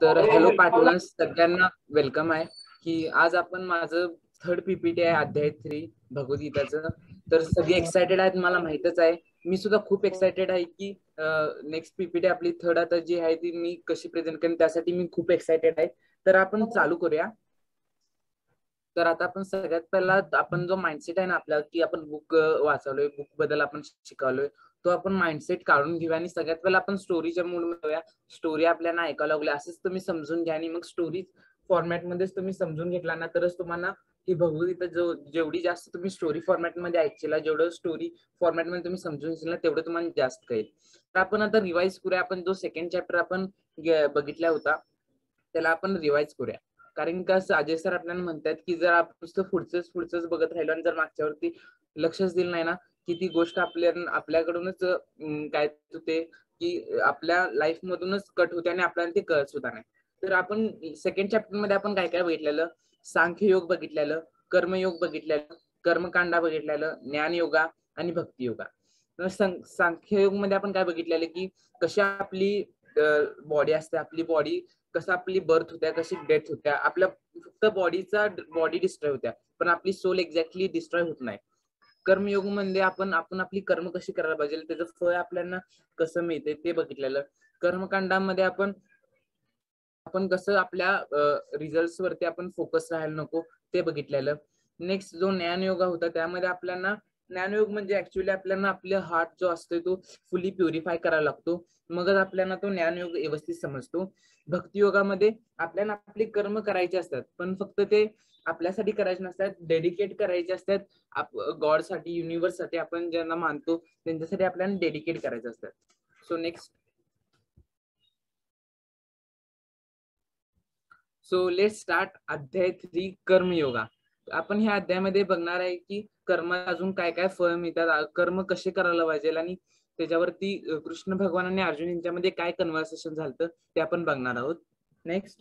तर hello partners, सगळ्यांना welcome आहे. की आज आपण माझं थर्ड पीपीटी आहे अध्याय 3 भगवद्गीताचं. तर सगळे एक्सायटेड आहेत, मला माहितच आहे. मी सुद्धा खूप एक्सायटेड आहे की नेक्स्ट पीपीटी आपली थर्ड आता जी आहे ती मी कशी प्रेझेंट करेन, त्यासाठी मी खूप एक्सायटेड आहे. तर आपण चालू करूया. तर आता आपण सगळ्यात पहिला आपण जो माइंडसेट आहे ना आपला, की आपण बुक वाचवलोय, बुक बद्दल आपण शिकवलोय, तो आपण माइंडसेट काढून घेऊया आणि सगळ्यात पहिला आपण स्टोरीच्या मूड मध्ये येऊया. स्टोरी आपल्याला ऐकायला लागली असंच तुम्ही समजून घ्या आणि मग स्टोरी फॉर्मॅट मध्येच तुम्ही समजून घेतला ना तरच तुम्हाला ही भगवद्गीता जेवढी जास्त तुम्ही स्टोरी फॉर्मॅट मध्ये ऐकशीला, जेवढं स्टोरी फॉर्मॅट मध्ये तुम्ही समजून घेशील ना तेवढं तुम्हाला जास्त कळेल. तर आपण आता रिवाइज करूया. आपण जो सेकंड चॅप्टर आपण बघितला होता त्याला आपण रिवाइज करूया. कारण का अजय सर आपल्याला म्हणतात की जर आपण नुसतं पुढचंच बघत राहिलो आणि जर मागच्यावरती लक्षच दिलं नाही ना की ती गोष्ट आपल्याकडूनच काय होते की आपल्या लाईफ मधूनच कट होते आणि आपल्याला ते कळत सुद्धा नाही. तर आपण सेकंड चॅप्टर मध्ये आपण काय काय बघितलेलं, सांख्ययोग बघितलेलं, कर्मयोग बघितलेलं, कर्मकांडा बघितलेलं, ज्ञानयोगा आणि भक्तियोगा. सांख्ययोग मध्ये आपण काय बघितलेलं की कशी आपली बॉडी असते, आपली बॉडी कसं आपली बर्थ होत्या, कशी डेथ होत्या, आपल्या फक्त बॉडी डिस्ट्रॉय होत्या पण आपली सोल एक्झॅक्टली डिस्ट्रॉय होत नाही. कर्मयोग मध्ये आपण आपली कर्म कशी करायला पाहिजे, त्याचं फळ आपल्याला कसं मिळते ते बघितलेलं. कर्मकांडामध्ये आपण कसं आपल्या रिझल्ट वरती आपण फोकस राहायला नको ते बघितलेलं. नेक्स्ट जो ज्ञानयोगा होता त्यामध्ये आपल्याला ज्ञानयोग म्हणजे ऍक्च्युअली आपल्याला आपले हार्ट जो असतो तो फुली प्युरिफाय करायला लागतो, मगच आपल्याला तो ज्ञानयोग व्यवस्थित समजतो. भक्तियोगामध्ये आपल्याला आपली कर्म करायचे असतात पण फक्त ते आपल्यासाठी करायचे नसतात, डेडिकेट करायचे असतात गॉड साठी, युनिव्हर्स साठी, आपण ज्यांना मानतो त्यांच्यासाठी आपल्याला डेडिकेट करायचे असतात. So next, so let's start अध्याय 3 कर्मयोगा. आपण ह्या अध्यायामध्ये बघणार आहे की कर्म अजून काय काय फळ मिळतात, कर्म कसे करायला पाहिजे आणि त्याच्यावरती कृष्ण भगवान आणि अर्जुन यांच्यामध्ये काय कन्व्हर्सेशन झालं ते आपण बघणार आहोत. नेक्स्ट,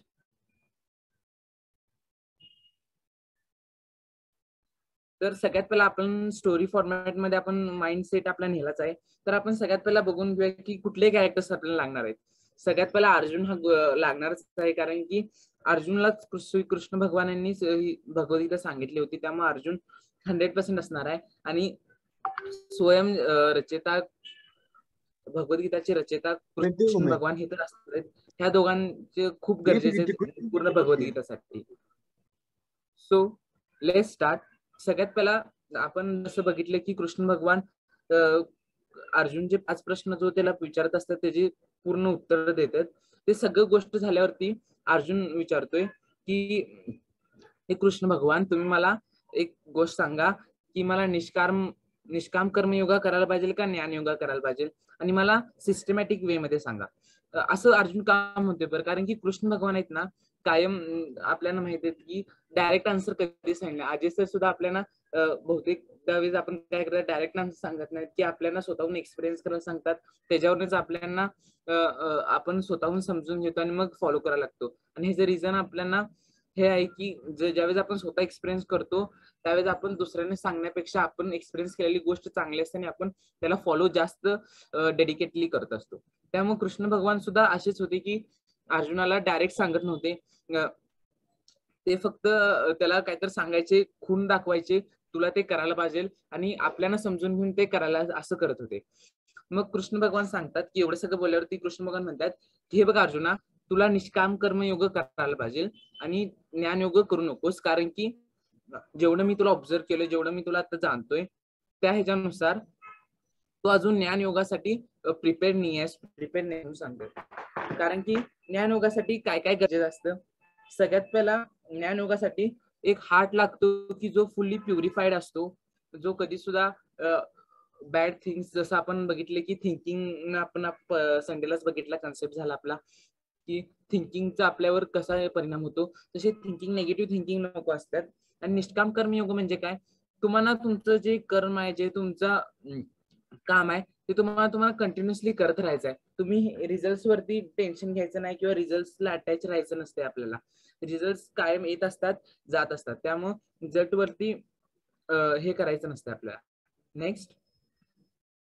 तर सगळ्यात पहिला आपण स्टोरी फॉर्मॅट मध्ये आपण माइंडसेट आपला नेलाच आहे. तर आपण सगळ्यात पहिला बघून घेऊया की कुठले कॅरेक्टर्स आपल्याला लागणार आहेत. सगळ्यात पहिला अर्जुन हा लागणारच आहे, कारण की अर्जुनलाच कृष्ण भगवानांनी भगवद्गीता सांगितली होती, त्यामुळे अर्जुन 100% असणार आहे. आणि स्वयं रचेता भगवद्गीताचे रचेता कृष्ण भगवान हे तर असणार आहेत. ह्या दोघांचे खूप गरजेचे आहेत पूर्ण भगवद्गीतासाठी. So let's start. सगळ्यात पहिला आपण जसं बघितलं की कृष्ण भगवान अर्जुनचे 5 प्रश्न जो त्याला विचारत असतात त्याची पूर्ण उत्तर देतात. ते सगळं गोष्ट झाल्यावरती अर्जुन विचारतोय की हे कृष्ण भगवान, तुम्ही मला एक गोष्ट सांगा की मला निष्काम कर्मयोगा करायला पाहिजे का ज्ञानयोगा करायला पाहिजे, आणि मला सिस्टमॅटिक वे मध्ये सांगा. असं अर्जुन का म्हणतोय बरं, कारण की कृष्ण भगवान आहेत ना कायम आपल्याला माहिती आहे की डायरेक्ट आन्सर कधी सांगितलं. अजय सर सुद्धा आपल्याला बहुतेक त्यावेळेस आपण काय करतात, डायरेक्ट आन्सर सांगत नाहीत की आपल्याला स्वतःहून एक्सपिरियन्स करायला सांगतात, त्याच्यावरूनच आपल्याला आपण स्वतःहून समजून घेतो आणि मग फॉलो करायला लागतो. आणि ह्याचं रिझन आपल्याला हे आहे की ज्यावेळेस आपण स्वतः एक्सपिरियन्स करतो त्यावेळेस आपण दुसऱ्यांनी सांगण्यापेक्षा आपण एक्सपिरियन्स केलेली गोष्ट चांगली असते आणि आपण त्याला फॉलो जास्त डेडिकेटली करत असतो. त्यामुळे कृष्ण भगवान सुद्धा असेच होते की अर्जुनाला डायरेक्ट सांगत नव्हते, ते फक्त त्याला काहीतरी सांगायचे, खून दाखवायचे, तुला ते करायला पाहिजे आणि आपल्याला समजून घेऊन ते करायला असं करत होते. मग कृष्ण भगवान सांगतात की एवढं सगळं बोलल्यावरती कृष्ण भगवान म्हणतात की हे बघ अर्जुना, तुला निष्काम कर्मयोग करायला पाहिजे आणि ज्ञानयोग करू नकोस, कारण की जेवढं मी तुला ऑब्झर्व केलं, जेवढं मी तुला आता जाणतोय त्या ह्याच्यानुसार तो अजून ज्ञानयोगासाठी प्रिपेअर नाही म्हणून सांगतोय. कारण की ज्ञानयोगासाठी काय काय गरजेचं असतं. सगळ्यात पहिला ज्ञानयोगासाठी एक हार्ट लागतो की जो फुल्ली प्युरिफाईड असतो, जो कधी सुद्धा बॅड थिंग्स, जसं आपण बघितले की थिंकिंग, आपण संडेलाच बघितला कन्सेप्ट झाला आपला की थिंकिंगचा आपल्यावर कसा परिणाम होतो, तसे थिंकिंग, निगेटिव्ह थिंकिंग नको असतात. आणि निष्काम कर्मयोग म्हणजे काय, तुम्हाला तुमचं जे कर्म आहे, जे तुमचं काम आहे ते तुम्हाला कंटिन्युअसली करत राहायचं आहे. तुम्ही रिझल्ट वरती टेन्शन घ्यायचं नाही किंवा रिझल्टला अटॅच राहायचं नसते. आपल्याला रिझल्ट कायम येत असतात, जात असतात, त्यामुळे रिझल्ट वरती हे करायचं नसतं आपल्याला. नेक्स्ट,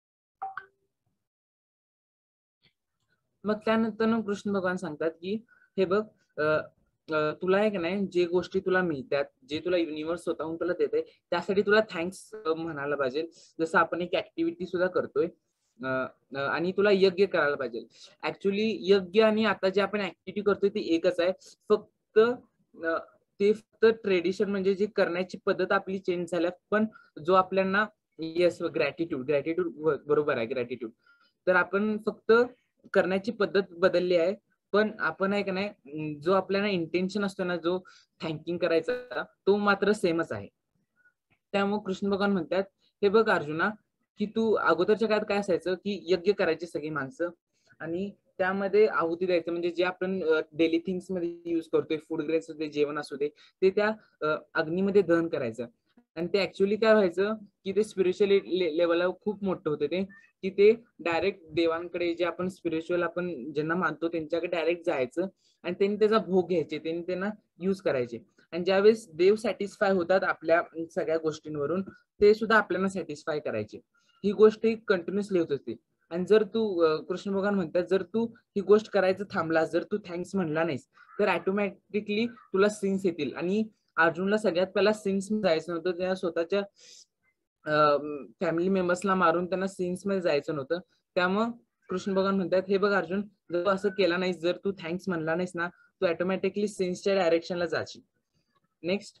मग त्यानंतर कृष्ण भगवान सांगतात की हे बघ, तुला आहे का नाही, जे गोष्टी तुला मिळतात, जे तुला युनिव्हर्स स्वतःहून तुला देते, त्यासाठी तुला थँक्स म्हणायला पाहिजे. जसं आपण एक ऍक्टिव्हिटी सुद्धा करतोय, आणि तुला यज्ञ करायला पाहिजे. ऍक्च्युली यज्ञ आणि आता जे आपण ऍक्टिव्हिटी करतोय ते एकच आहे. फक्त ते फक्त ट्रेडिशन म्हणजे जी करण्याची पद्धत आपली चेंज झाल्या, पण जो आपल्याला येस ग्रॅटिट्यूड ग्रॅटिट्यूड बरोबर आहे ग्रॅटिट्यूड. तर आपण फक्त करण्याची पद्धत बदलली आहे, पण आपण आहे का नाही, जो आपल्याला इंटेन्शन असतो ना, जो थँकिंग करायचा तो मात्र सेमच आहे. त्यामुळे कृष्ण भगवान म्हणतात, हे बघ अर्जुना, की तू अगोदरच्या काळात काय असायचं की यज्ञ करायची सगळी माणसं आणि त्यामध्ये आहुती द्यायचं, म्हणजे जे आपण डेली थिंग्स मध्ये युज करतोय, फूड ग्रेन्स असू दे, जेवण असू दे, ते त्या अग्नीमध्ये दहन करायचं. आणि ते ऍक्च्युअली काय व्हायचं की ते स्पिरिच्युअली लेवलला खूप मोठं होतं ते, की ते डायरेक्ट देवांकडे, जे आपण स्पिरिच्युअल आपण ज्यांना मानतो त्यांच्याकडे डायरेक्ट जायचं आणि त्यांनी त्याचा भोग घ्यायचे, त्यांनी त्यांना युज करायचे. आणि ज्यावेळेस देव सॅटिस्फाय होतात आपल्या सगळ्या गोष्टींवरून, ते सुद्धा आपल्याला सॅटिस्फाय करायचे. ही गोष्ट कंटिन्युअसली होत असते. आणि जर तू कृष्ण भगवान म्हणतात, जर तू ही गोष्ट करायचं थांबलास, जर तू थँक्स म्हणला नाहीस, तर ऑटोमॅटिकली तुला सिन्स येतील. आणि अर्जुनला सगळ्यात पहिला सिन्स जायचं नव्हतं, त्या स्वतःच्या फॅमिली मेंबर्सला मारून त्यांना सिन्स मध्ये जायचं नव्हतं. त्यामुळं कृष्ण भगवान म्हणतात, हे बघ अर्जुन, जर तू असं केला नाहीस, जर तू थँक्स म्हणला नाहीस ना, तू ऑटोमॅटिकली सिन्सच्या डायरेक्शनला जाशील. नेक्स्ट.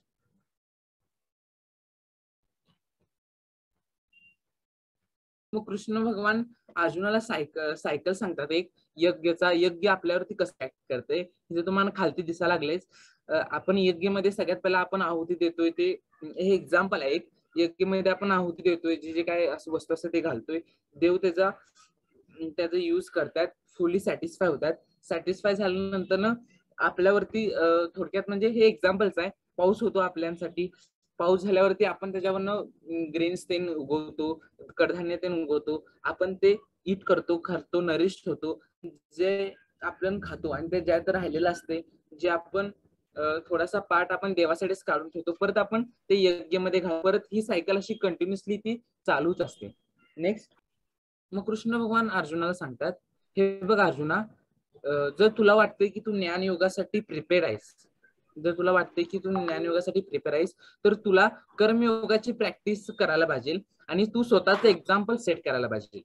मग कृष्ण भगवान अर्जुनाला सायकल सांगतात, एक यज्ञचा. यज्ञ आपल्यावरती कसं ऍक्ट करते हे तुम्हाला खालती दिसायला लागलेच. आपण यज्ञमध्ये सगळ्यात पहिला आपण आहुती देतोय, ते हे एक्झाम्पल आहे एक. यज्ञमध्ये आपण आहुती देतोय, जे जे काय वस्तू असतं ते घालतोय, देव त्याचा यूज करतात, फुली सॅटिस्फाय होतात. सॅटिस्फाय झाल्यानंतर ना आपल्यावरती थोडक्यात म्हणजे हे एक्झाम्पल्स आहे, पाऊस होतो आपल्यासाठी. पाऊस झाल्यावरती आपण त्याच्यावरनं ग्रेन्स ते उगवतो, कडधान्य ते उगवतो, आपण ते ईट करतो, खातो, नरिश होतो, जे आपण खातो. आणि ते ज्यात राहिलेलं असते, जे आपण थोडासा पार्ट आपण देवासाठीच काढून ठेवतो, परत आपण ते यज्ञमध्ये घालतो, परत ही सायकल अशी कंटिन्युअसली ती चालूच असते. नेक्स्ट. मग कृष्ण भगवान अर्जुनाला सांगतात, हे बघ अर्जुना, जर तुला वाटतंय की तू ज्ञानयोगासाठी प्रिपेअर आहेस, जर तुला वाटतंय की तू ज्ञानयोगासाठी प्रिपेअर आहेस, तर तुला कर्मयोगाची प्रॅक्टिस करायला पाहिजे आणि तू स्वतःच एक्झाम्पल सेट करायला पाहिजे.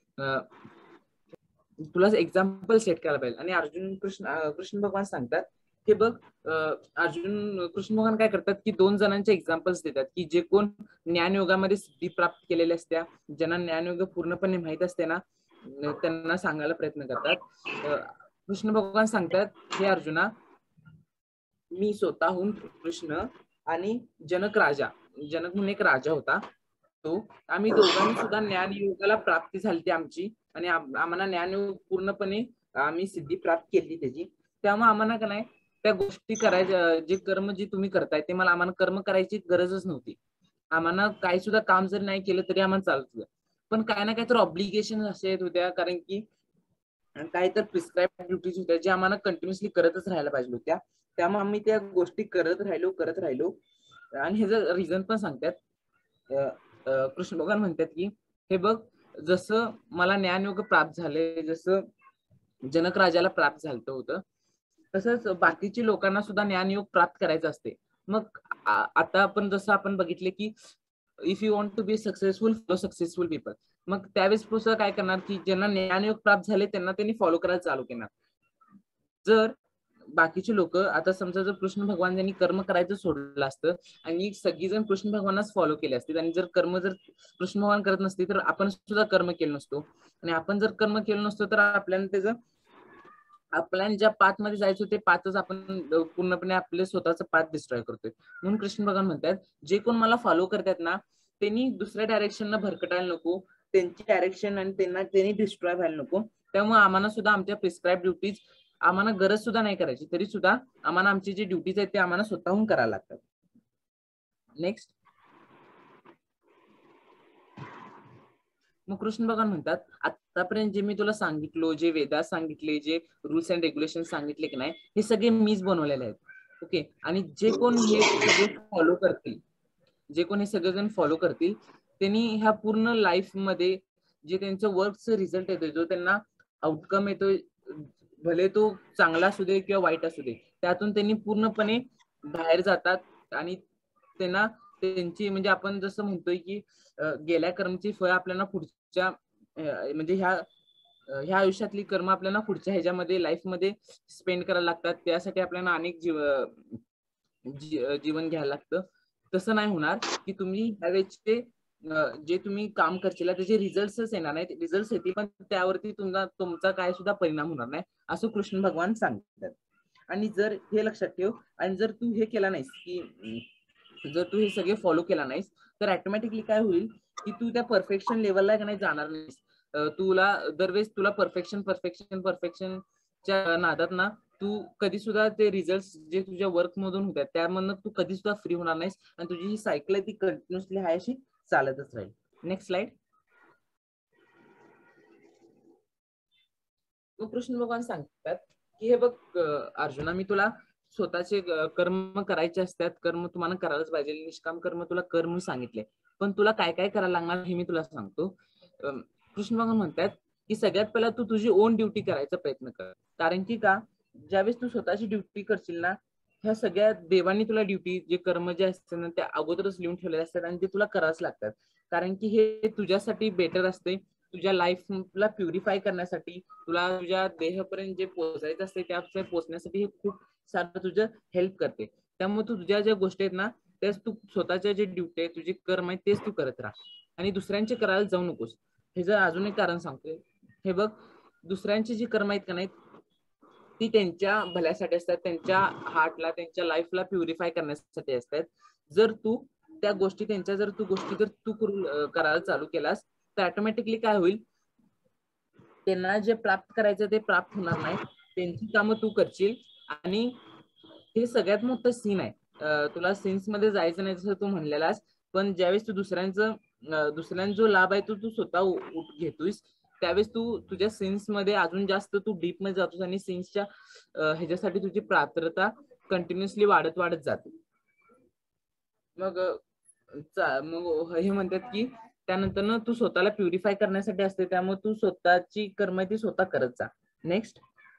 तुला एक्झाम्पल सेट करायला पाहिजे. आणि कृष्ण भगवान सांगतात, हे बघ कृष्ण भगवान काय करतात की 2 जणांचे एक्झाम्पल्स देतात, की जे कोण ज्ञानयोगामध्ये सिद्धी प्राप्त केलेल्या असत्या, ज्यांना ज्ञानयोग पूर्णपणे माहित असते ना, त्यांना सांगायला प्रयत्न करतात. कृष्ण भगवान सांगतात, हे अर्जुना, मी स्वतःहून कृष्ण आणि जनक म्हणून एक राजा होता, तो आम्ही दोघांनी सुद्धा ज्ञानयोगाला प्राप्ती झाली आमची, आणि आम्हाला ज्ञानयोग पूर्णपणे आम्ही सिद्धी प्राप्त केली त्याची. त्यामुळे आम्हाला का नाही त्या गोष्टी करायच्या, जे कर्म जे तुम्ही करताय ते आम्हाला कर्म करायची गरजच नव्हती. आम्हाला काही सुद्धा काम जर नाही केलं तरी आम्हाला चालत होतं, पण काय ना काय तर ऑब्लिगेशन असे येत होत्या, कारण की काही तर प्रिस्क्राईब ड्युटीज होत्या, ज्या आम्हाला कंटिन्युअसली करतच राहायला पाहिजे होत्या. त्यामुळे आम्ही त्या गोष्टी करत राहिलो. आणि ह्याचं रिझन पण सांगतात. कृष्ण भगवान म्हणतात की, हे बघ, जसं मला ज्ञानयोग प्राप्त झाले, जसं जनक राजाला प्राप्त झालं होतं, तसंच बाकीच्या लोकांना सुद्धा ज्ञानयोग प्राप्त करायचं असते. मग आता जसं आपण बघितले की if you want to be successful, follow successful people. मग त्यावेळेस पुढचं काय करणार, की ज्यांना ज्ञानयोग प्राप्त झाले त्यांना त्यांनी फॉलो करायला चालू केणार. जर बाकीचे लोक, आता समजा जर कृष्ण भगवान यांनी कर्म करायचं सोडलं असतं आणि सगळीजण कृष्ण भगवानच फॉलो केले असतील, आणि जर कर्म जर कृष्ण भगवान करत नसते तर आपण सुद्धा कर्म केलं नसतो, आणि आपण जर कर्म केलं नसतो तर आपल्याला त्याचं आपल्याला ज्या पाथ मध्ये जायचं ते पाथच आपण पूर्णपणे आपले स्वतःचा पाथ डिस्ट्रॉय करतोय. म्हणून कृष्ण भगवान म्हणतात, जे कोण मला फॉलो करतात ना, त्यांनी दुसऱ्या डायरेक्शनला भरकटायला नको, त्यांची डायरेक्शन आणि त्यांनी डिस्ट्रॉय व्हायला नको. त्यामुळे आम्हाला सुद्धा आमच्या प्रिस्क्राईब ड्युटीज आम्हाला गरज सुद्धा नाही करायची, तरी सुद्धा आम्हाला आमची जी ड्युटीज आहेत ते आम्हाला स्वतःहून करायला लागतात. नेक्स्ट. मग कृष्ण भगवान म्हणतात, आतापर्यंत जे मी तुला सांगितलो, जे वेदात सांगितले, जे रूल्स अँड रेग्युलेशन सांगितले की नाही, हे सगळे मीच बनवलेले आहेत. ओके. आणि जे कोण हे सगळे फॉलो करतील, जे कोण हे सगळेजण फॉलो करतील, त्यांनी ह्या पूर्ण लाईफ मध्ये जे त्यांचं वर्कचं रिझल्ट येतोय, जो त्यांना आउटकम येतोय, भले तो चांगला असू दे किंवा वाईट असू दे, त्यातून त्यांनी पूर्णपणे बाहेर जातात आणि त्यांना त्यांची म्हणजे आपण जसं म्हणतोय की गेल्या कर्मची फळ आपल्याला पुढच्या म्हणजे ह्या आयुष्यातली कर्म आपल्याला पुढच्या ह्याच्यामध्ये लाईफ मध्ये स्पेंड करायला लागतात. त्यासाठी आपल्याला अनेक जीवन घ्यायला लागतं. तसं नाही होणार की तुम्ही ह्यावेळेचे जे तुम्ही काम करशील त्याचे रिझल्टच येणार नाही, रिझल्ट येतील पण त्यावरती तुमचा काय सुद्धा परिणाम होणार नाही, असं कृष्ण भगवान सांगतात. आणि जर हे लक्षात ठेव, आणि जर तू हे केला नाहीस की जर तू हे सगळे फॉलो केला नाहीस तर ऑटोमॅटिकली काय होईल की तू त्या परफेक्शन लेवलला नाही जाणार नाहीस. तुला दरवेळेस तुला परफेक्शनच्या नादात ना तू कधी सुद्धा ते रिझल्ट जे तुझ्या वर्क मधून होतात त्यामधून तू कधी सुद्धा फ्री होणार नाहीस आणि तुझी ही सायकल आहे ती कंटिन्युअसली आहे अशी चालतच राहील. Next slide. मग कृष्ण भगवान सांगतात की हे बघ अर्जुना, मी तुला स्वतःचे कर्म करायचे असतात, कर्म तुम्हाला करायलाच पाहिजे, निष्काम कर्म तुला कर्म सांगितले, पण तुला काय काय करायला लागणार हे मी तुला सांगतो. कृष्ण भगवान म्हणतात की सगळ्यात पहिला तू तुझी ओन ड्युटी करायचा प्रयत्न कर. कारण की का, ज्यावेळेस तू स्वतःची ड्युटी करशील ना, ह्या सगळ्या देवांनी तुला ड्युटी जे कर्म जे असतात ना त्या अगोदरच लिहून ठेवलेले असतात आणि ते तुला करावंच लागतात. कारण की हे तुझ्यासाठी बेटर असते, तुझ्या लाईफला प्युरिफाय करण्यासाठी, तुला तुझ्या देहापर्यंत जे पोहोचायचं असते त्या पोहोचण्यासाठी हे खूप सारं तुझं हेल्प करते. त्यामुळे तू तुझ्या ज्या गोष्टी आहेत ना तेच तू स्वतःच्या जे ड्युटी आहे तुझे कर्म आहे तेच तू करत राहा आणि दुसऱ्यांचे करायला जाऊ नकोस. हे जर अजून एक कारण सांगतोय, हे बघ, दुसऱ्यांची जी कर्म आहेत का नाही ती त्यांच्या भल्यासाठी असतात, त्यांच्या हार्टला त्यांच्या लाईफला प्युरिफाय करण्यासाठी असतात. जर तू त्या गोष्टी त्यांच्या जर तू करायला चालू केलास तर ऑटोमॅटिकली काय होईल, त्यांना जे प्राप्त करायचं ते प्राप्त होणार नाही, त्यांची कामं तू करशील. आणि हे सगळ्यात मोठं सीन आहे. तुला सीन्स मध्ये जायचं नाही जसं तू म्हणलेलास, पण ज्यावेळेस तू दुसऱ्यांचा जो लाभ आहे तो तू स्वतः घेतोयस त्यावेळेस तू तुझ्या सीन्स मध्ये अजून जास्त तू डीप मध्ये जातोस आणि सीन्सच्या ह्याच्यासाठी तुझी पात्रता कंटिन्युअसली वाढत वाढत जाते. मग मग हे म्हणतात की त्यानंतर ना तू स्वतःला प्युरिफाय करण्यासाठी असते, त्यामुळे तू स्वतःची कर्म ती स्वतः करत जा. नेक्स्ट.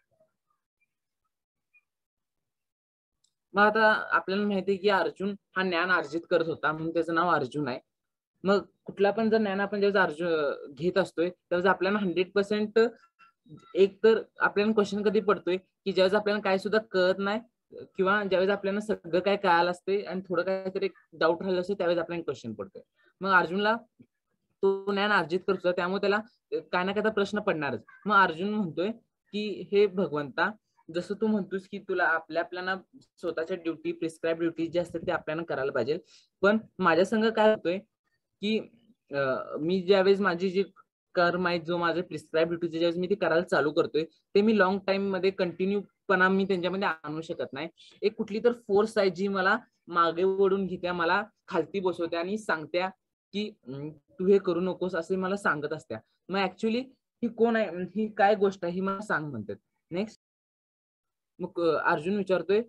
मग आता आपल्याला माहिती आहे की अर्जुन हा ज्ञान अर्जित करत होता म्हणून त्याचं नाव अर्जुन आहे. मग कुठला पण जर ज्ञान आपण जेव्हा अर्जुन घेत असतोय त्यावेळेस आपल्याला 100% एक तर आपल्याला क्वेश्चन कधी पडतोय की ज्यावेळेस आपल्याला काय सुद्धा कळत नाही किंवा ज्यावेळेस आपल्याला सगळं काय कळालं असते आणि थोडं काहीतरी डाऊट राहिलं असते त्यावेळेस आपल्याला क्वेश्चन पडतोय. मग अर्जुनला तो ज्ञान अर्जित करतो त्यामुळे त्याला काय ना काय प्रश्न पडणारच. मग अर्जुन म्हणतोय की हे भगवंता, जसं तू म्हणतोस की तुला आपल्याला स्वतःच्या ड्युटी प्रिस्क्राईब ड्युटी जे असतात ते आपल्याला करायला पाहिजे, पण माझ्या संग काय होतोय की मी ज्यावेळेस माझी जी कर्म आहे जो माझे प्रिस्क्राईब ड्युटीचे ज्यावेळेस मी ते करायला चालू करतोय ते मी लॉंग टाइम मध्ये कंटिन्यूपणा मी त्यांच्यामध्ये आणू शकत नाही. एक कुठली तर फोर्स आहे जी मला मागे ओढून घेत्या, मला खालती बसवत्या आणि सांगत्या की तू हे करू नकोस असे मला सांगत असत्या. मग ऍक्च्युली ही कोण आहे, ही काय गोष्ट आहे ही मला सांग म्हणतात. नेक्स्ट. मग अर्जुन विचारतोय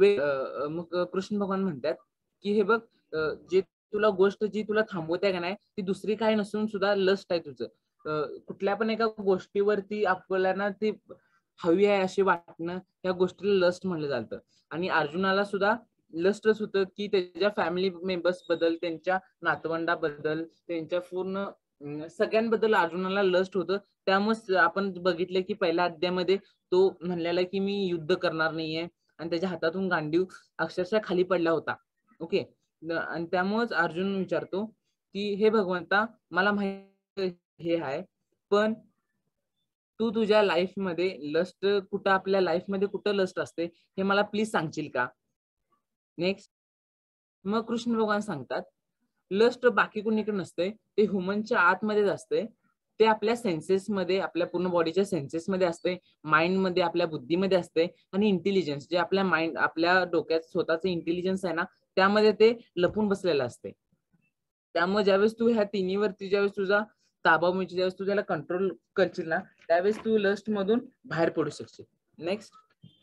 मग कृष्ण भगवान म्हणतात की हे बघ, जे तुला गोष्ट जी तुला थांबवते का नाही ती दुसरी काय नसून सुद्धा लस्ट आहे तुझं. कुठल्या पण एका गोष्टीवरती आपल्याला ती हवी आहे अशी वाटणं या गोष्टीला लस्ट म्हणलं जातं. आणि अर्जुनाला सुद्धा लस्टच होतं की त्याच्या फॅमिली मेंबर्स बद्दल, त्यांच्या नातवंडाबद्दल, त्यांच्या पूर्ण सगळ्यांबद्दल अर्जुनाला लस्ट होतं. त्यामुळे आपण बघितलं की पहिल्या अध्यायामध्ये तो म्हणलेला की मी युद्ध करणार नाहीये आणि त्याच्या हातातून गांडीव अक्षरशः खाली पडला होता. ओके. आणि त्यामुळेच अर्जुन विचारतो की हे भगवंता, मला माहिती हे आहे, पण तू तुझ्या लाईफ मध्ये लस्ट कुठं, आपल्या लाईफ मध्ये कुठं लस्ट असते हे मला प्लीज सांगशील का. नेक्स्ट. मग कृष्ण भगवान सांगतात लस्ट बाकी कोणीकडे नसते, ते ह्युमनच्या आतमध्येच असते. ते आपल्या सेन्सेस मध्ये, आपल्या पूर्ण बॉडीच्या सेन्सेस मध्ये असते, माइंड मध्ये, आपल्या बुद्धीमध्ये असते. आणि इंटेलिजन्स जे आपल्या माइंड, आपल्या डोक्यात स्वतःचं इंटेलिजन्स आहे ना त्यामध्ये ते लपून बसलेलं असते. त्यामुळे ज्यावेळेस तू ह्या तिन्हीवरती ज्यावेळेस तुझा ताबा म्हणजे ज्यावेळेस तू त्याला कंट्रोल करशील ना त्यावेळेस तू लस्ट मधून बाहेर पडू शकशील. नेक्स्ट.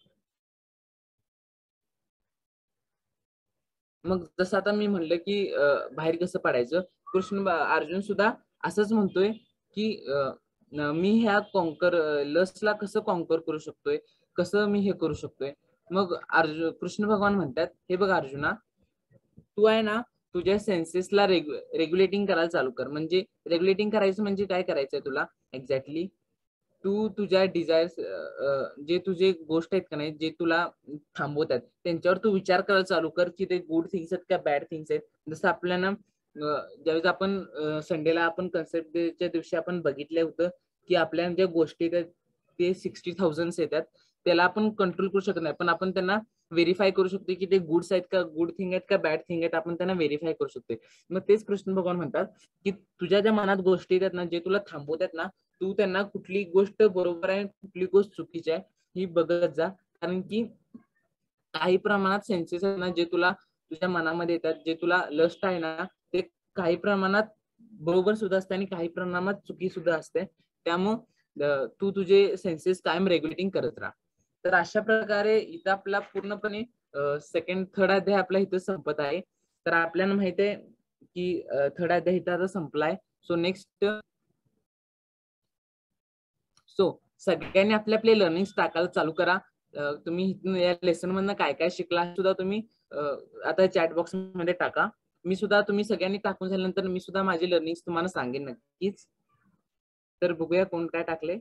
मग जसं आता मी म्हणलं की बाहेर कसं पडायचं, अर्जुन सुद्धा असंच म्हणतोय की मी ह्या लस्टला कसं कॉन्कर करू शकतोय, कसं मी हे करू शकतोय. मग कृष्ण भगवान म्हणतात, हे बघ अर्जुना, तू आहे ना तुझ्या सेन्सेसला रेग्युलेटिंग करायला चालू कर. म्हणजे रेग्युलेटिंग करायचं म्हणजे काय करायचंय तुला एक्झॅक्टली, तू तुझ्या डिझायर्स, जे तुझे गोष्ट आहेत का नाही, जे तुला थांबवत आहेत त्यांच्यावर तू विचार करायला चालू कर की ते गुड थिंग्स आहेत का बॅड थिंग्स आहेत. जसं आपल्याला ज्यावेळेस आपण संडेला आपण कन्सेप्ट डेच्या दिवशी आपण बघितलं होतं की आपल्या ज्या गोष्टी आहेत ते 60,000 येतात, त्याला आपण कंट्रोल करू शकत नाही, पण आपण त्यांना व्हेरीफाय करू शकतो की ते गुड्स आहेत का, गुड थिंग आहेत का बॅड थिंग आहेत, आपण त्यांना व्हेरीफाय करू शकतो. मग तेच कृष्ण भगवान म्हणतात की तुझ्या ज्या मनात गोष्टी आहेत ना, जे तुला थांबवतात ना, तू त्यांना कुठली गोष्ट बरोबर आहे कुठली गोष्ट चुकीची आहे ही बघत जा. कारण की काही प्रमाणात सेन्सेस आहेत ना, जे तुला तुझ्या मनामध्ये येतात, जे तुला लस्ट आहे ना, ते काही प्रमाणात बरोबर सुद्धा असते आणि काही प्रमाणात चुकी सुद्धा असते. त्यामुळं तू तुझे सेन्सेस कायम रेग्युलेटिंग करत राहा. तर अशा प्रकारे इथं आपला पूर्णपणे सेकंड थर्ड अध्याय आपला इथं संपत आहे. तर आपल्याला माहित आहे की थर्ड अध्याय इथं आता संपलाय. सो सगळ्यांनी आपले आपले लर्निंग टाकायला चालू करा. तुम्ही या लेसन मधनं काय काय शिकला सुद्धा तुम्ही आता चॅट बॉक्स मध्ये टाका. मी सुद्धा, तुम्ही सगळ्यांनी टाकून झाल्यानंतर मी सुद्धा माझी लर्निंग तुम्हाला सांगेन नक्कीच. तर बघूया कोण काय टाकले.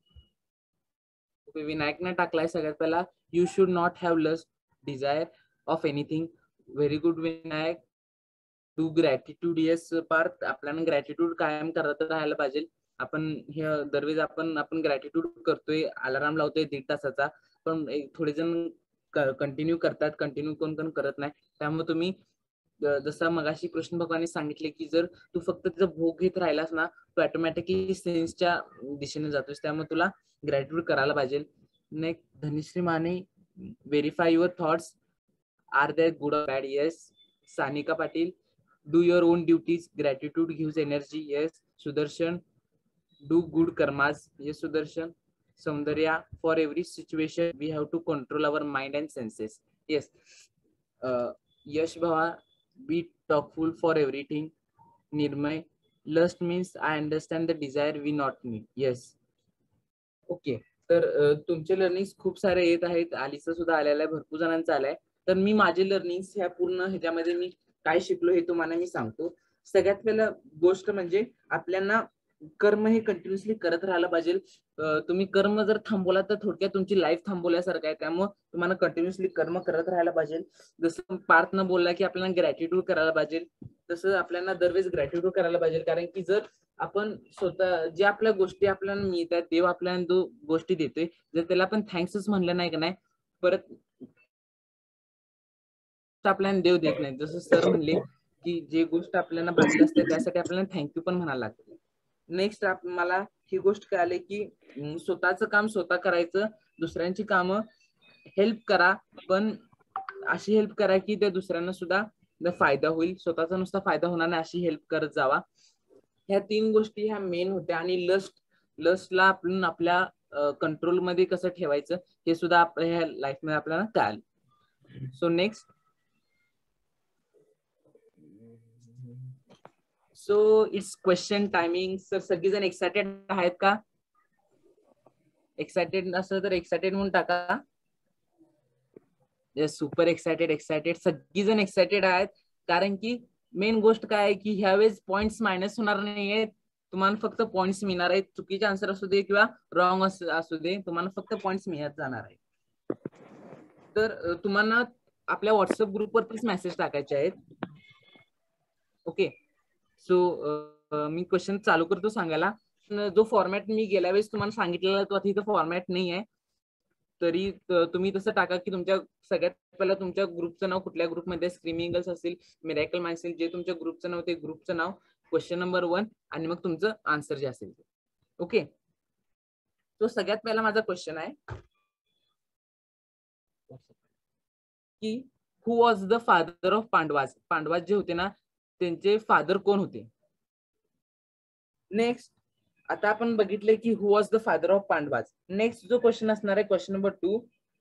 विनायकने टाकलाय सगळ्यात पहिला, you should not have lust desire of anything. Very good Vinayak. Two gratitude, yes Parth, आपल्याला ग्रॅटिट्यूड कायम करत राहायला पाहिजे. आपण हे दरवेळेस आपण ग्रॅटिट्यूड करतोय, अलार्म लावतोय 1.5 तासाचा, पण थोडे जण कंटिन्यू करतात, कंटिन्यू कोण कोण करत नाही. त्यामुळे तुम्ही जसं मगाशी कृष्ण भगवानने सांगितले की जर तू फक्त त्याचा भोग घेत राहिलास ना, तू ऑटोमॅटिकली सेन्सच्या दिशेने जातोस. त्यामुळे तुला ग्रॅटिट्यूड करायला पाहिजे. Next Dhanishri Mane, verify your thoughts, are they good or bad. Yes. Sanika Patil, do your own duties, gratitude gives energy. Yes. Sudarshan, do good karmas. Yes Sudarshan. Saundarya, for every situation we have to control our mind and senses. Yes. Yash Bhava, be talkful for everything. Nirmay, lust means I understand the desire we not need. Yes. Okay. तर तुमचे learnings खूप सारे येत आहेत, आलीचं सुद्धा आलेलं आहे, भरपूर जणांचं आलंय. तर मी माझे लर्निंग्स ह्या पूर्ण ह्याच्यामध्ये मी काय शिकलो हे तुम्हाला मी सांगतो. सगळ्यात पहिला गोष्ट म्हणजे आपल्याला कर्म हे कंटिन्युअसली करत राहायला पाहिजे. तुम्ही कर्म जर थांबवला तर थोडक्यात तुमची लाईफ थांबवल्यासारखं आहे. त्यामुळे तुम्हाला कंटिन्युअसली कर्म करत राहायला पाहिजे. जसं पार्थनं बोलला की आपल्याला ग्रॅटिट्यूड करायला पाहिजे, तसं आपल्याला दरवेळेस ग्रॅटिट्यूड करायला पाहिजे. कारण की जर आपण स्वतः ज्या आपल्या गोष्टी आपल्याला मिळतात, देव आपल्याला जो गोष्टी देतोय, जर त्याला आपण थँक्सच म्हणलं नाही का नाही, परत आपल्याला देव देत नाही. जसं सर म्हणले की जे गोष्ट आपल्याला भाग्य असते त्यासाठी आपल्याला थँक्यू पण म्हणायला लागते. नेक्स्ट मला ही गोष्ट कळाली की स्वतःचं काम स्वतः करायचं, दुसऱ्यांची कामं हेल्प करा, पण अशी हेल्प करा की त्या दुसऱ्यांना सुद्धा फायदा होईल, स्वतःचा नुसता फायदा होणार नाही अशी हेल्प करत जावा. ह्या 3 गोष्टी ह्या मेन होत्या. आणि लस्टला आपण आपल्या कंट्रोल मध्ये कसं ठेवायचं हे सुद्धा आपल्या ह्या लाईफ मध्ये आपल्याला कळालं. So next, so it's question timing. Sir सगळेजण एक्सायटेड आहेत का? एक्सायटेड असं तर एक्सायटेड म्हणून टाका. सुपर एक्सायटेड, सगळीजण एक्सायटेड आहेत. कारण की मेन गोष्ट काय आहे की ह्यावेळेस पॉइंट्स मायनस होणार नाहीयेत, तुम्हाला फक्त पॉइंट्स मिळणार आहेत. चुकीचे आन्सर असू दे किंवा रॉंग असू दे, तुम्हाला फक्त पॉइंट्स मिळत जाणार आहेत. तर तुम्हाला आपल्या व्हॉट्सअप ग्रुपवरतीच मेसेज टाकायचे आहेत. ओके. सो मी क्वेश्चन चालू करतो सांगायला. जो फॉर्मॅट मी गेल्या वेळेस तुम्हाला सांगितलेला तो आता इथं फॉर्मॅट नाही आहे, तरी तुम्ही तसं टाका की तुमच्या सगळ्यात पहिला तुमच्या ग्रुपचं नाव, कुठल्या ग्रुपमध्ये स्क्रीमिंग गर्ल्स असेल, मिरॅकल माइंड असेल, जे तुमच्या ग्रुपचं नाव ते ग्रुपचं नाव, क्वेश्चन नंबर 1 आणि मग तुमचं आन्सर जे असेल ते. ओके. तो सगळ्यात पहिला माझा क्वेश्चन आहे की who was the father of Pandavas. Pandavas जे होते ना त्यांचे फादर कोण होते. नेक्स्ट, आता आपण बघितले की who was the father of Pandavas. Next जो क्वेश्चन असणार आहे क्वेश्चन नंबर 2,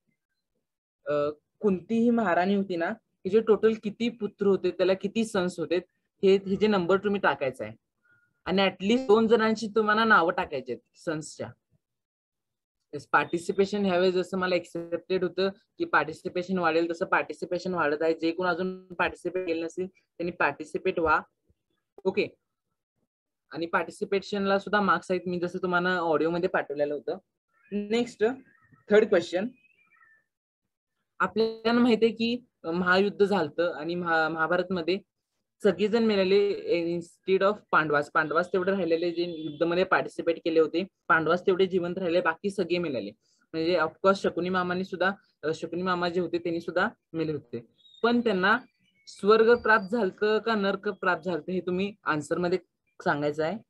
कोणतीही महाराणी होती ना, तिचे टोटल किती पुत्र होते, त्याला किती सन्स होते, हे जे नंबर तुम्ही टाकायचा आहे. आणि ऍटलीस्ट 2 जणांची तुम्हाला नावं टाकायची आहेत सन्सच्या. पार्टिसिपेशन ह्यावेळेस जसं मला एक्सेप्टेड होतं की पार्टिसिपेशन वाढेल, तसं पार्टिसिपेशन वाढत आहे. जे कोण अजून पार्टिसिपेट केलं नसेल त्यांनी पार्टिसिपेट व्हा. ओके. आणि पार्टिसिपेशनला सुद्धा मार्क्स आहेत, मी जसं तुम्हाला ऑडिओमध्ये पाठवलेलं होतं. Next third question. आपल्याला माहिती आहे की महायुद्ध झालं आणि महाभारतमध्ये सगळेजण मिळाले इन्स्टेड ऑफ पांडवास. पांडवास तेवढे राहिलेले जे युद्धामध्ये पार्टिसिपेट केले होते, पांडवास तेवढे जिवंत राहिले, बाकी सगळे मिळाले. म्हणजे ऑफकोर्स शकुनी मामानी सुद्धा, शकुनी मामा जे होते त्यांनी सुद्धा मेले होते. पण त्यांना स्वर्ग प्राप्त झालं का नरक प्राप्त झालं हे तुम्ही आन्सर मध्ये सांगायचं आहे.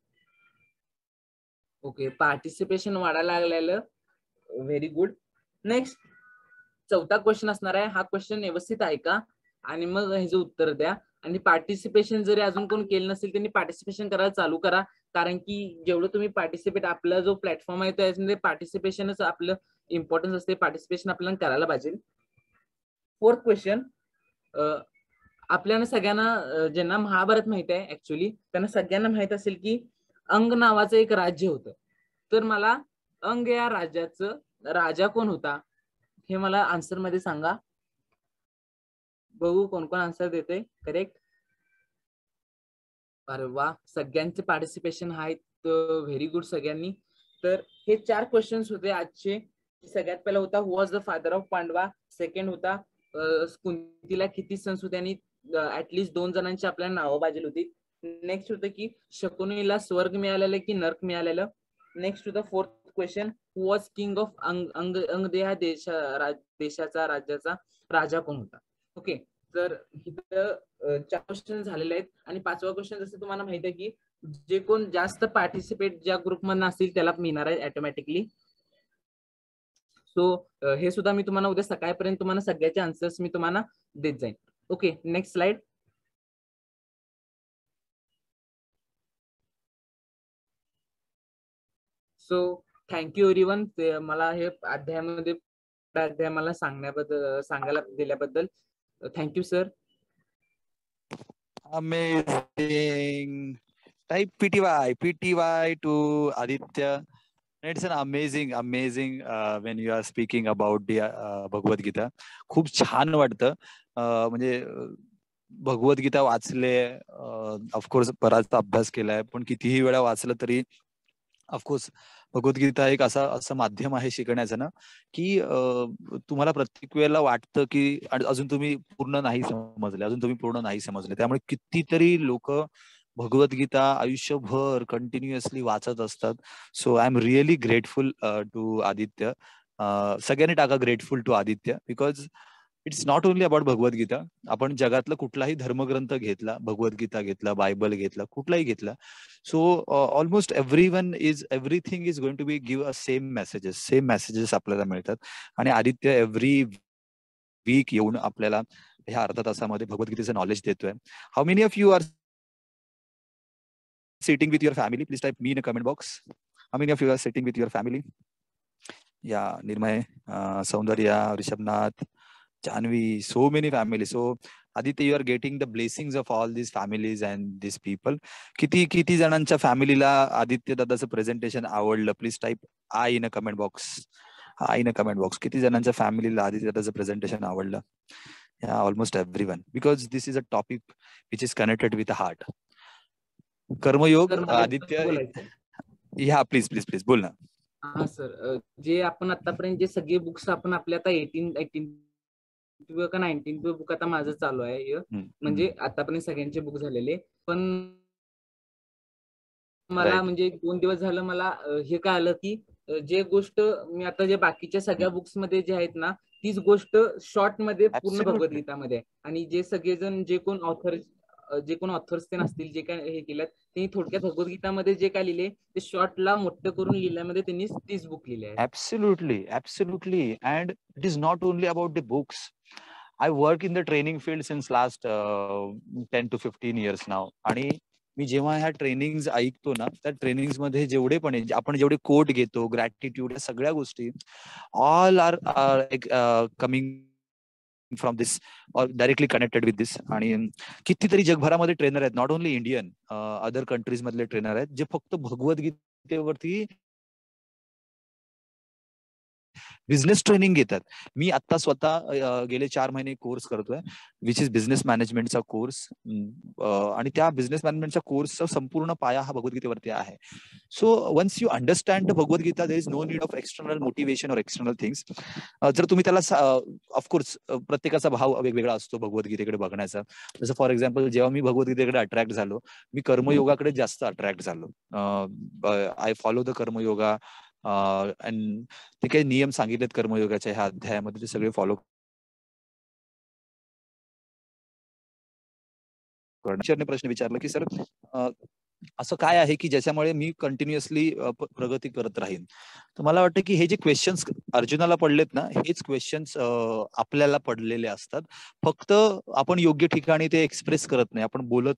ओके, पार्टिसिपेशन वाढायला लागलेलं. Very good. नेक्स्ट चौथा क्वेश्चन असणार आहे. हा क्वेश्चन व्यवस्थित ऐका आणि मग ह्याचं उत्तर द्या. आणि पार्टिसिपेशन जरी अजून कोण केलं नसेल त्यांनी पार्टिसिपेशन करायला चालू करा, कारण की जेवढं तुम्ही पार्टिसिपेट, आपला जो प्लॅटफॉर्म आहे त्यामध्ये पार्टिसिपेशनच आपलं इम्पॉर्टन्स असते. पार्टिसिपेशन आपल्याला करायला पाहिजे. Fourth question. आपल्याला सगळ्यांना ज्यांना महाभारत माहित आहे ऍक्च्युली त्यांना सगळ्यांना माहित असेल की अंग नावाचं एक राज्य होतं. तर मला अंग या राज्याचं राजा कोण होता हे मला आन्सर मध्ये सांगा. बघू कोण कोण आन्सर देते करेक्ट. अरे वा, सगळ्यांचे पार्टिसिपेशन आहेत. व्हेरी गुड सगळ्यांनी. तर हे 4 क्वेश्चन्स होते आजचे. सगळ्यात पहिला होता who was the father of Pandava. Second होता कुंतीला किती सन्स होते आणि ऍटलीस्ट 2 जणांची आपल्याला नावं पाहिजे होती. नेक्स्ट होतं की शकुनीला स्वर्ग मिळालेलं की नर्क मिळालेलं. नेक्स्ट होतं fourth question, who was king of Anga ह्या देशाचा राज्याचा राजा कोण होता. ओके, तर इथं 4 क्वेश्चन झालेले आहेत. आणि 5वा क्वेश्चन जसं तुम्हाला माहिती आहे की जे कोण जास्त पार्टिसिपेट ज्या ग्रुपमधून असतील त्याला मिळणार आहे ऑटोमॅटिकली. सो हे सुद्धा मी तुम्हाला उद्या सकाळपर्यंत तुम्हाला सगळ्याचे आन्सर्स मी तुम्हाला देत जाईन. Okay, next slide. So thank you everyone मला हे अध्याय मला सांगायला दिल्याबद्दल. Thank you sir. Amazing. Type PTY to Aditya. It's an amazing when you are speaking about the Bhagavad Gita. खूप छान वाटतं. म्हणजे भगवत गीता वाचले, ऑफकोर्स बराचसा अभ्यास केलाय, पण कितीही वेळा वाचलं तरी ऑफकोर्स भगवद्गीता एक असं माध्यम आहे शिकण्याचं ना, की तुम्हाला प्रत्येक वेळेला वाटतं की अजून तुम्ही पूर्ण नाही समजले. त्यामुळे कितीतरी लोक भगवद्गीता आयुष्यभर कंटिन्युअसली वाचत असतात. So I am really grateful to Aditya. सगळ्यांनी टाका grateful to Aditya, because it's not only about Bhagavad Gita. आपण जगातला कुठलाही धर्मग्रंथ घेतला, भगवद्गीता घेतला, बायबल घेतला, कुठलाही घेतला, so almost everything is going to be give a same messages आपल्याला मिळतात. आणि आदित्य एव्हरी वीक येऊन आपल्याला ह्या अर्धा तासामध्ये भगवद्गीतेचं नॉलेज देतोय. How many of you are sitting with your family? Please type me in a comment box. How many of you are sitting with your family? Yeah, Nirmay, Saundarya, Rishabnath, Janvi, so many families. So Aditya, you are getting the blessings of all these families and these people. किती जणांच्या फॅमिलीला आदित्य दादाचं presentation आवडलं? Please type I in a comment box. किती जणांच्या फॅमिलीला आदित्य दादाचं presentation आवडलं? Yeah, almost everyone, because this is a topic which is connected with the heart. कर्मयोग. आदित्य, या प्लीज बोल ना. हा सर, जे आपण आतापर्यंत जे सगळे बुक्स आपण आपल्या आता 18 का 19 बुक आता माझं चालू आहे, म्हणजे आतापर्यंत सगळ्यांचे बुक झालेले. पण मला म्हणजे 2 दिवस झालं मला हे कळालं की जे गोष्ट मी आता जे बाकीच्या सगळ्या बुक्स मध्ये जे आहेत ना, तीच गोष्ट शॉर्ट मध्ये पूर्ण भगवद्गीतामध्ये आहे. आणि जे सगळेजण जे कोण ऑथर्स ते नसतील, जे काय हे केलं त्यांनी थोडक्यात भगवद्गीतामध्ये जे काय लिहिले ते शॉर्टला मोठं करून लिहिल्यामध्ये त्यांनी तीच बुक लिहिली आहे. Absolutely. And it is not only about the books. I work in the training field since last 10 to 15 years नाव. आणि मी जेव्हा ह्या ट्रेनिंग ऐकतो ना, त्या ट्रेनिंग मध्ये जेवढे पण आपण जेवढे कोट घेतो, ग्रॅटिट्यूड, या सगळ्या गोष्टी all are coming from this or directly connected with दिस. आणि कितीतरी जगभरामध्ये ट्रेनर आहेत, not only Indian, other countries मधले ट्रेनर आहेत जे फक्त भगवद्गीतेवरती बिझनेस ट्रेनिंग घेतात. मी आता स्वतः गेले 4 महिने कोर्स करतोय, विच इज बिझनेस मॅनेजमेंटचा कोर्स. आणि त्या बिझनेस मॅनेजमेंटच्या कोर्सचा संपूर्ण पाया हा भगवद्गीतेवरती आहे. So once you understand the Bhagavad Gita, there is no need of external motivation or external things. जर तुम्ही त्याला ऑफकोर्स प्रत्येकाचा भाव वेगवेगळा असतो भगवद्गीतेकडे बघण्याचा. जसं फॉर एक्झाम्पल जेव्हा मी भगवद्गीतेकडे अट्रॅक्ट झालो, मी कर्मयोगाकडे जास्त अट्रॅक्ट झालो. I follow the Karmayoga. आणि ते काही नियम सांगितलेत कर्मयोगाच्या ह्या अध्यायामध्ये ते सगळे फॉलो करण्याने प्रश्न विचारला की सर असं काय आहे की ज्याच्यामुळे मी कंटिन्युअसली प्रगती करत राहीन. तर मला वाटतं की हे जे क्वेश्चन्स अर्जुनाला पडलेत ना, हेच क्वेश्चन्स आपल्याला पडलेले असतात. फक्त आपण योग्य ठिकाणी ते एक्सप्रेस करत नाही, आपण बोलत.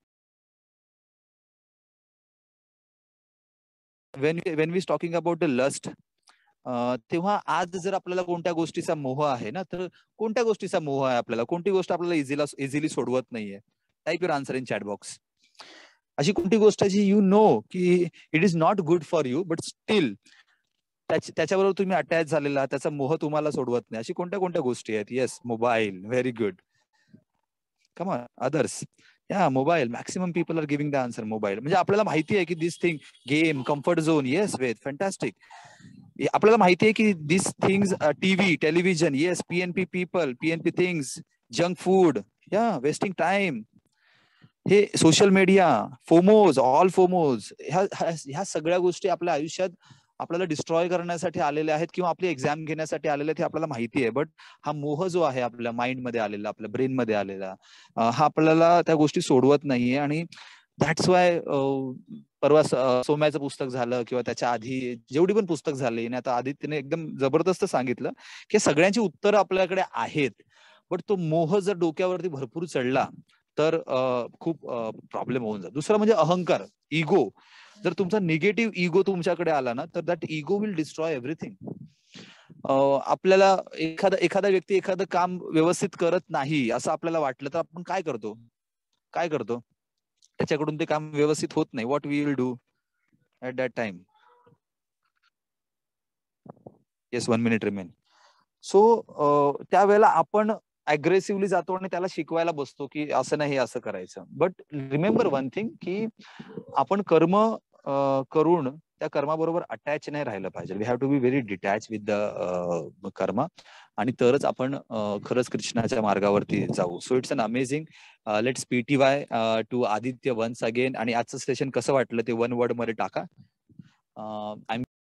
When we talking about the lust, तेव्हा आज जर आपल्याला कोणत्या गोष्टीचा मोह आहे ना, तर कोणत्या गोष्टीचा मोह आहे आपल्याला, कोणती गोष्ट आपल्याला इझिली सोडवत नाहीये. Type your answer in chat box. अशी कोणती गोष्ट जी यू नो की it is not good for you but still त्याच्याबरोबर तुम्ही अटॅच झालेला, त्याचा मोह तुम्हाला सोडवत नाही. अशी कोणत्या कोणत्या गोष्टी आहेत? Yes, mobile. Very good. Come on others. या mobile. Maximum people are giving the answer mobile. म्हणजे आपल्याला माहिती आहे की this thing, game, comfort zone. Yes, Ved, fantastic. आपल्याला माहिती आहे की this things, TV, television. Yes, PNP people, PNP things, junk food, या वेस्टिंग टाइम, हे social media, FOMOs, all FOMOs, ह्या सगळ्या गोष्टी आपल्या आयुष्यात आपल्याला डिस्ट्रॉय करण्यासाठी आलेल्या आहेत किंवा आपली एक्झाम घेण्यासाठी आलेले आहेत हे आपल्याला माहिती आहे. बट हा मोह जो आहे आपल्या माइंडमध्ये आलेला, आपल्या ब्रेनमध्ये आलेला, हा आपल्याला त्या गोष्टी सोडवत नाहीये. आणि दॅट्स वाय परवा सोम्याचं पुस्तक झालं किंवा त्याच्या आधी जेवढी पण पुस्तक झाली ना, आता आदित्यने एकदम जबरदस्त सांगितलं की सगळ्यांची उत्तरं आपल्याकडे आहेत, बट तो मोह जर डोक्यावरती भरपूर चढला तर खूप प्रॉब्लेम होऊन जातो. दुसरं म्हणजे अहंकार, इगो. जर तुमचा निगेटिव्ह इगो तुमच्याकडे आला ना, तर that ego will destroy everything. आपल्याला एखादा व्यक्ती एखादं काम व्यवस्थित करत नाही असं आपल्याला वाटलं तर आपण काय करतो? त्याच्याकडून ते काम व्यवस्थित होत नाही. What we will do at that time? Yes, 1 minute remain. So त्यावेळेला आपण अग्रेसिव्हली जातो आणि त्याला शिकवायला बसतो की असं नाही, असं करायचं. बट रिमेंबर वन थिंग की आपण कर्म करून त्या कर्माबरोबर अटॅच नाही राहिलं पाहिजे. We have to be very detach with the karma, आणि तरच आपण खरंच कृष्णाच्या मार्गावरती जाऊ. So it's an amazing. Let's PTY to Aditya once again. आणि आजचं सेशन कसं वाटलं ते 1 word मध्ये टाका.